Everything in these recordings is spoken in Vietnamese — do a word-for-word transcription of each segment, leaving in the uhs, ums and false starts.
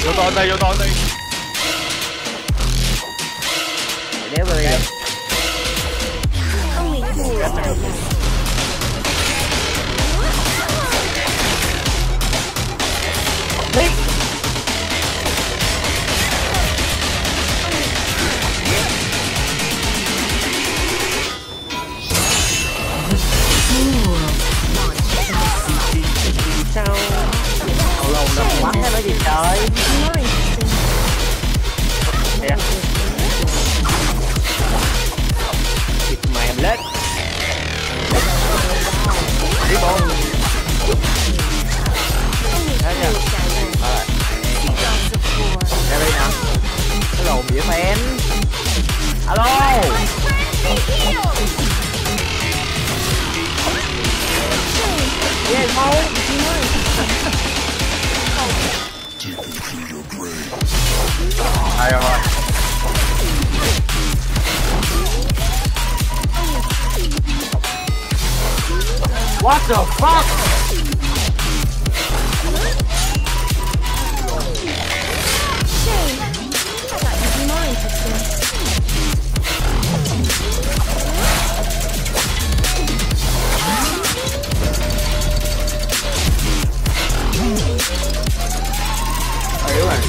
Vô to đây, vô to đây. Đéo vào đây. Đi. Sao cầu lồng nó quá nó gì trời. Kìa. Thịt mềm lên. Đi bộ. Thế nha. Rồi. Ra đây nè. Cái lồn gì vậy fan? Alo. Yeah, mau. Ai rồi. What the fuck? Shame. I thought you'd be more interesting. Yếu rồi.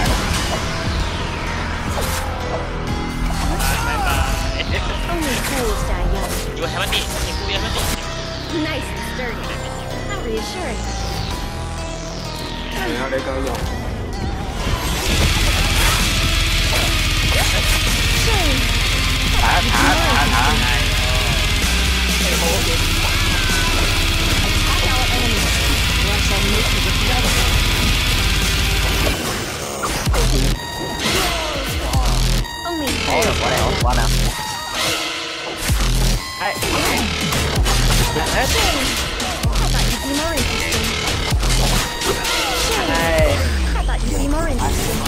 Only fools die young. You have a knee. You have a knee. Nice and sturdy. How reassuring. Này nó để coi vô. Shame. Thả thả thả thả. Our enemies. What shall make you regret it? Only Ủa là qua đây, ủa qua nào. Hey. Shame. I thought you'd be more interesting. Shame. Hey. I thought you'd be more interesting.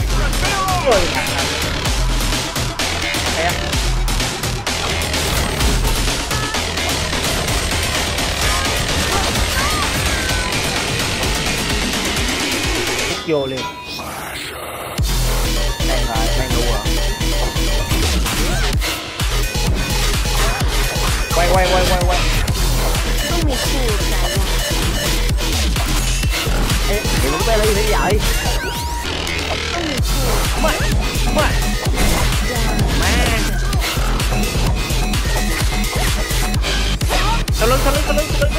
Hey. Vô liền. Đang rồi, đang đua à. Quay quay quay quay quay. Only fools die young. Ê, thì muốn bé lấy gì vậy? Only fools. Mày, mày. Má. Sau lưng, sau lưng, sau lưng, sau lưng.